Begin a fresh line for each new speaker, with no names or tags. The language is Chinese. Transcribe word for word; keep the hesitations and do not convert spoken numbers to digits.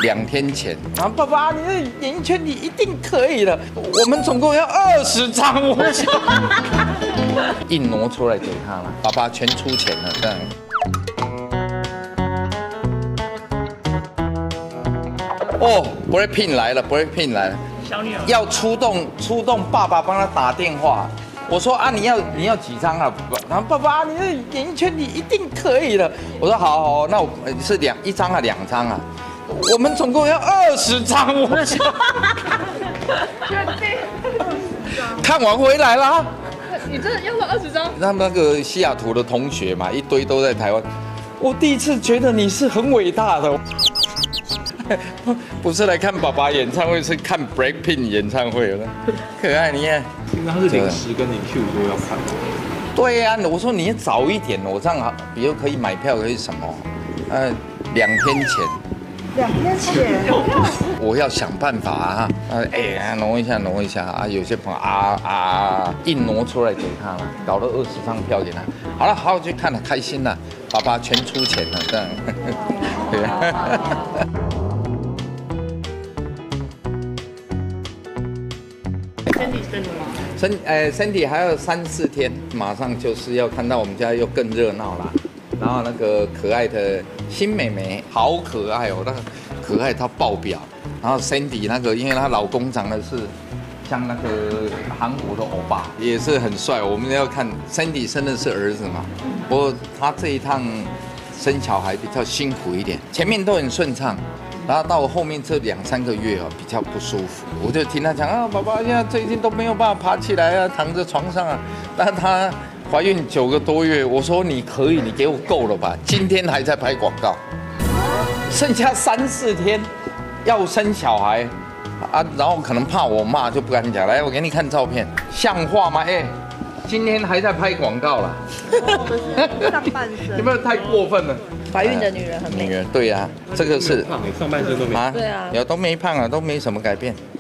两天前，然后爸爸，你的演艺圈你一定可以的。我们总共要二十张，我硬挪出来给他了，爸爸全出钱了，这样。哦 ，Blackpink 来了 ，Blackpink 来了，
小女儿
要出动出动爸爸帮他打电话。我说啊，你要你要几张啊？然后爸爸，你的演艺圈你一定可以的。我说好好，那我是两一张啊，两张啊。我们总共要二十张，我看完回来啦。
你真的要了二十张？
他们那个西雅图的同学嘛，一堆都在台湾。我第一次觉得你是很伟大的，不是来看爸爸演唱会，是看 Blackpink 演唱会了。可爱，你看。
那他是临时跟你 Q 说要看。
对呀、啊，我说你早一点，我这样好，比如可以买票可以什么？呃，两天前。
两天前，
我要想办法啊！呃，哎呀，挪一下，挪一下啊！有些朋友啊啊，硬挪出来给他了，搞了二十张票给他。好了，好好去看了，开心了，爸爸全出钱了，这样。对。
身体生了吗？
身呃身体还有三四天，马上就是要看到我们家又更热闹了。然后那个可爱的新妹妹好可爱哦，那个可爱到爆表。然后 Cindy 那个，因为她老公长得是像那个韩国的欧巴，也是很帅。我们要看 Cindy 生的是儿子嘛，不过他这一趟生小孩比较辛苦一点，前面都很顺畅。然后到后面这两三个月哦，比较不舒服。我就听他讲啊，爸爸现在最近都没有办法爬起来啊，躺在床上啊。但他怀孕九个多月，我说你可以，你给我够了吧？今天还在拍广告，剩下三四天要生小孩啊，然后可能怕我骂就不敢讲。来，我给你看照片，像话吗？哎，今天还在拍广告了，
上半身
有没有太过分了？
怀孕的女人很美。
女人对呀、啊，这个是
胖，上半身都没。
啊，
对啊
有都没胖啊，都没什么改变。